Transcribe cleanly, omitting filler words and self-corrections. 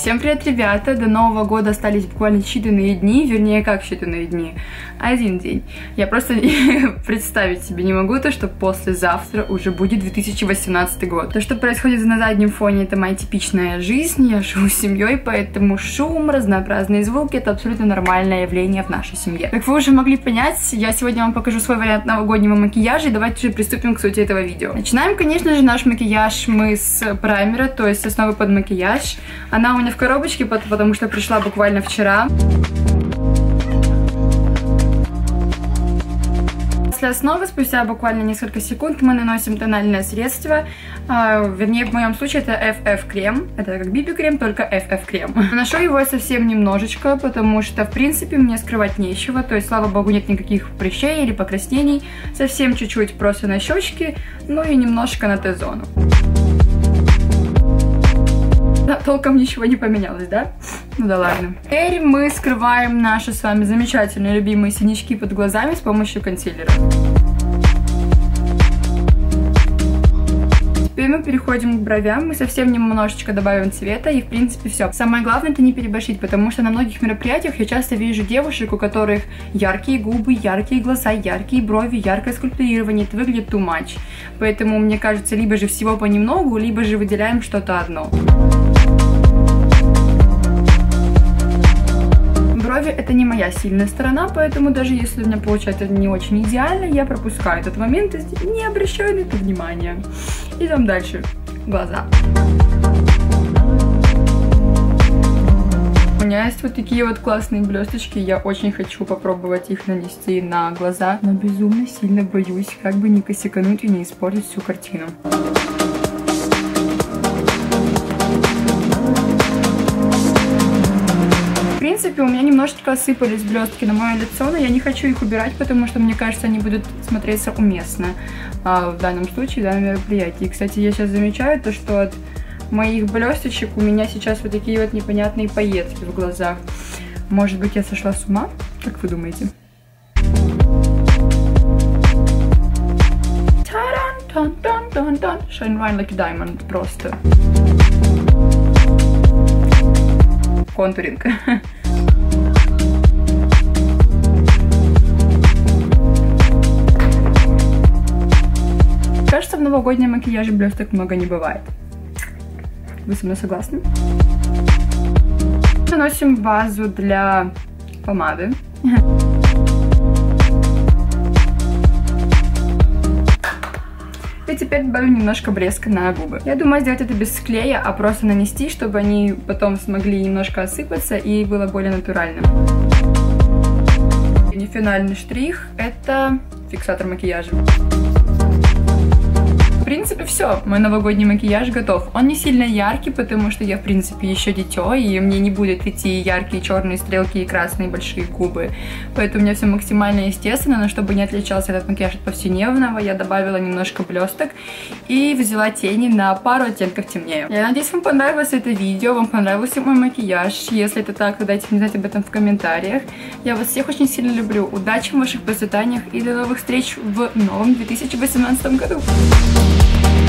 Всем привет, ребята! До Нового года остались буквально считанные дни, вернее, как считанные дни? Один день. Я просто представить себе не могу то, что послезавтра уже будет 2018 год. То, что происходит на заднем фоне, это моя типичная жизнь, я живу с семьей, поэтому шум, разнообразные звуки — это абсолютно нормальное явление в нашей семье. Как вы уже могли понять, я сегодня вам покажу свой вариант новогоднего макияжа, и давайте уже приступим к сути этого видео. Начинаем, конечно же, наш макияж мы с праймера, то есть с основы под макияж. Она у меня в коробочке, потому что пришла буквально вчера. После основы, спустя буквально несколько секунд, мы наносим тональное средство. Вернее, в моем случае это FF крем. Это как BB крем, только FF крем. Наношу его совсем немножечко, потому что, в принципе, мне скрывать нечего. То есть, слава богу, нет никаких прыщей или покраснений. Совсем чуть-чуть просто на щечки, ну и немножко на Т-зону. Толком ничего не поменялось, да? Ну да ладно. Теперь мы скрываем наши с вами замечательные любимые синячки под глазами с помощью консилера. Теперь мы переходим к бровям. Мы совсем немножечко добавим цвета, и в принципе все. Самое главное — это не переборщить, потому что на многих мероприятиях я часто вижу девушек, у которых яркие губы, яркие глаза, яркие брови, яркое скульптурирование. Это выглядит too much. Поэтому, мне кажется, либо же всего понемногу, либо же выделяем что-то одно. Брови — это не моя сильная сторона, поэтому даже если у меня получается не очень идеально, я пропускаю этот момент и не обращаю на это внимания. Идем дальше. Глаза. У меня есть вот такие вот классные блесточки, я очень хочу попробовать их нанести на глаза, но безумно сильно боюсь, как бы не косякануть и не испортить всю картину. В принципе, у меня немножечко осыпались блестки на мое лицо, но я не хочу их убирать, потому что, мне кажется, они будут смотреться уместно в данном случае, в данном мероприятии. Кстати, я сейчас замечаю то, что от моих блесточек у меня сейчас вот такие вот непонятные пайетки в глазах. Может быть, я сошла с ума? Как вы думаете? Shine bright like a diamond, просто. Контуринг. Кажется, в новогоднем макияже блесток много не бывает. Вы со мной согласны? Наносим базу для помады. И теперь добавим немножко блеска на губы. Я думаю сделать это без клея, а просто нанести, чтобы они потом смогли немножко осыпаться и было более натуральным. И финальный штрих — это фиксатор макияжа. В принципе, все, мой новогодний макияж готов. Он не сильно яркий, потому что я, в принципе, еще дитё, и мне не будет идти яркие черные стрелки и красные большие губы. Поэтому у меня все максимально естественно, но чтобы не отличался этот макияж от повседневного, я добавила немножко блесток и взяла тени на пару оттенков темнее. Я надеюсь, вам понравилось это видео, вам понравился мой макияж. Если это так, то дайте мне знать об этом в комментариях. Я вас всех очень сильно люблю. Удачи в ваших процветаниях и до новых встреч в новом 2018 году.